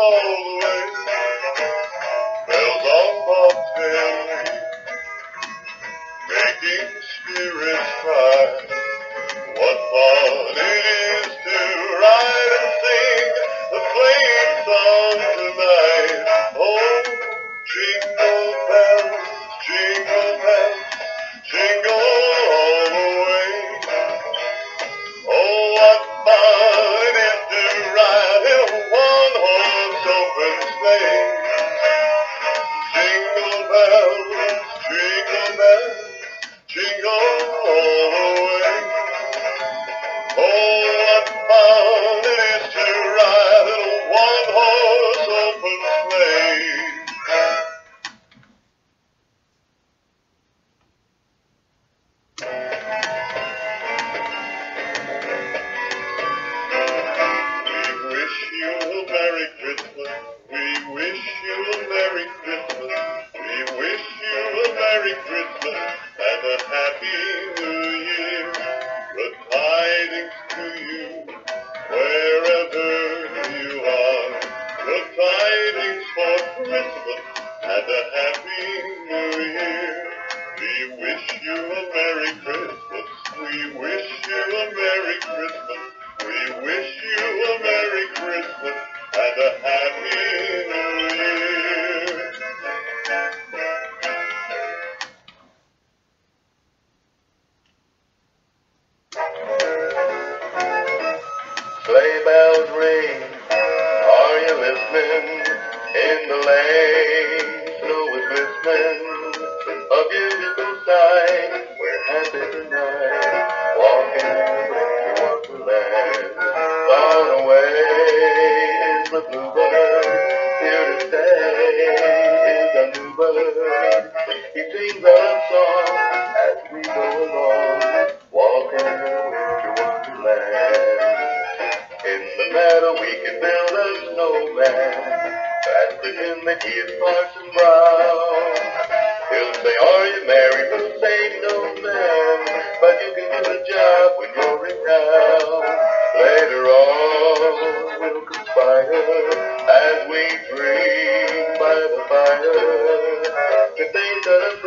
all the way. Bells on bobtail, making spirits cry. What fun it is to ride and sing the playing song tonight. Oh, jingle bells, jingle bells, jingle all the way. Oh, what fun it is to ride in a one-horse open sleigh. Jingle bells, jingle all the way. Oh, what fun it is to ride in a one-horse open sleigh. We wish you a Merry Christmas. We wish you a Merry Christmas. We wish you a Merry Christmas and a Happy New Year. Good tidings to you wherever you are. Good tidings for Christmas and a Happy New Year. We wish you a Merry Christmas. We wish you a Merry Christmas. We wish you a Merry Christmas and a Happy New Year. Sleigh bells ring, are you listening? In the lane, snow is glistening. A beautiful sight, we're happy tonight, walking in winter wonderland. Far away is the bluebird, here to stay is a new bird. He sings a love song as we go along, walking in winter wonderland. In the meadow we can build a snowman, fast with him that he is Parson Brown. He'll say, are you married? We'll say, no ma'am, but you can do the job when you're in town. Later on we'll conspire as we dream by the fire, the things that are